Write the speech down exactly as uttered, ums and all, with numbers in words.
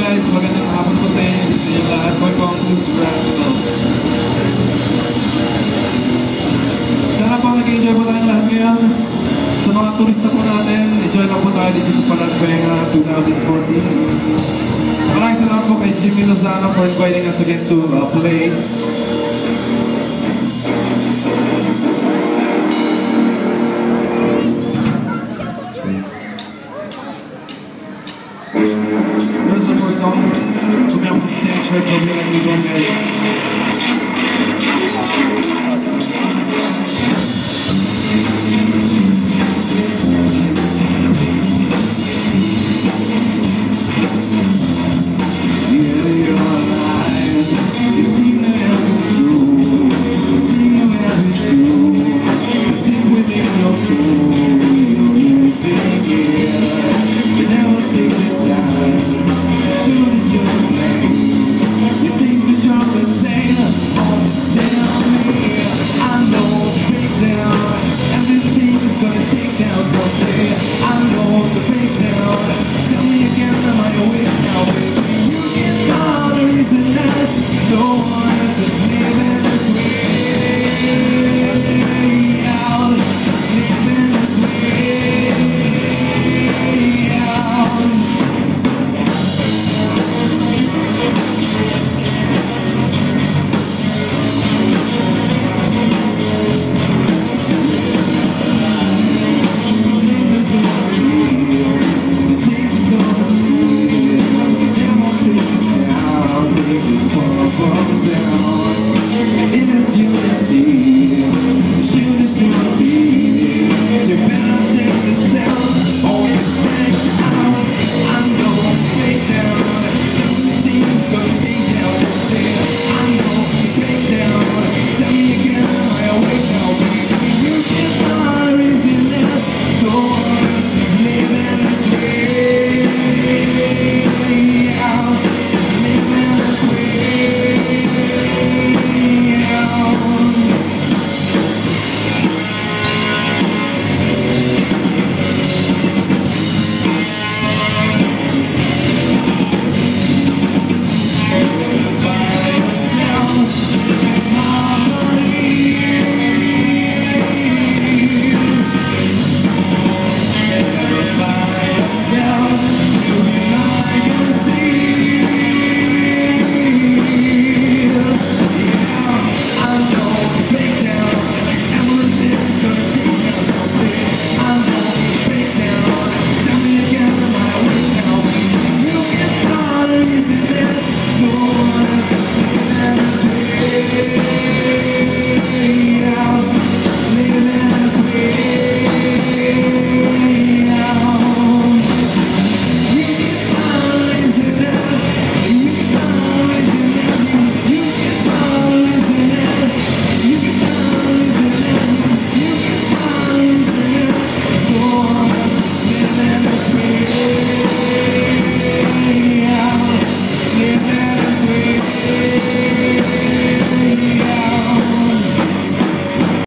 guys, magandang hapon po sa inyo, sa inyo lahat. Boy po ang Blues Rascals. Sana po nag-enjoy po tayong lahat ngayon. Sa mga turista po natin, enjoy lang po tayo dito sa Panagbenga twenty fourteen. Maraming salamat po kay Jimmy Lozano for inviting us again to uh, play. This is the first song. We'll be able to take a trip. We'll be like this one, guys.